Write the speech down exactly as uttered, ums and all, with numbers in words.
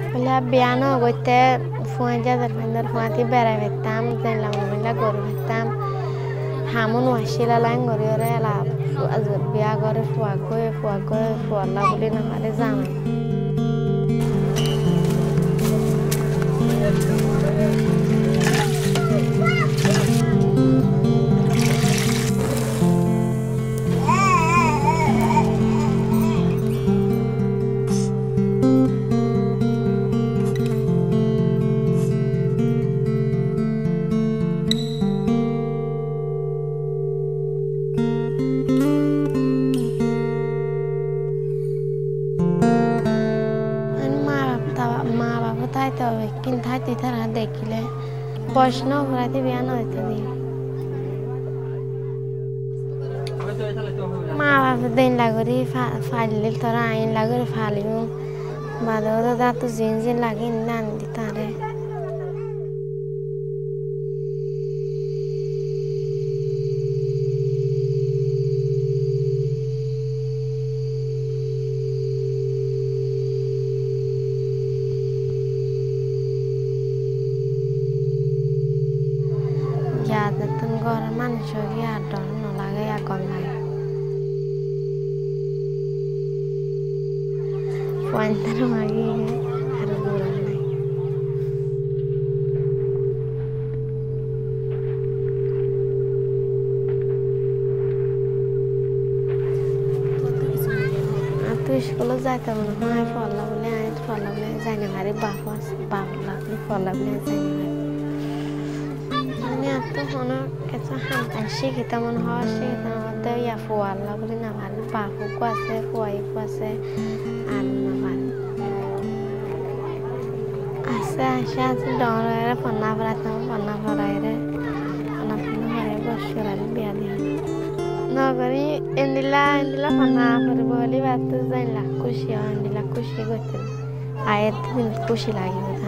Bila biano goite fuanja darfandar fuati bera vetam den la mumila goru vetam hamun washila lang gorore la biya gore fuago fuago fualla boli na mare zaman kin thati thara dekile boshno ghurati biyan hoyte di ma baba den lagori falil tora ain lagori faliu badoro da tu zinzin lagin nan ditare Jadatan gorman shogi adon nolaga ya konlai. Fuantar magi harus bulan nai. Atu sekolah jata mana hai follow boleh hai follow boleh jane hari bapas bapak ni follow boleh jane. Itu hono kita hantar sih kita menhar sih kita ada ya fual lah boleh nampak paku kuasa fuai kuasa anu nampak asa asa tu dorang ada pernah beratang pernah berai pernah pernah berai bersyukur biar dia nagari indilah indilah pernah berbalik batu zain lah kusi indilah kusi gote ayat ini kusi lagi